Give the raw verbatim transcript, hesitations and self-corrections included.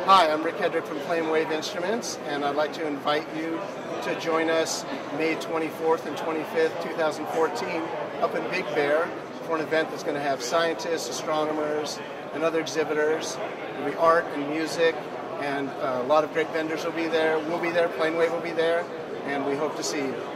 Hi, I'm Rick Hedrick from Flamewave Instruments, and I'd like to invite you to join us May twenty-fourth and twenty-fifth, two thousand fourteen, up in Big Bear for an event that's going to have scientists, astronomers, and other exhibitors. There'll be art and music, and uh, a lot of great vendors will be there. We'll be there, Flamewave will be there, and we hope to see you.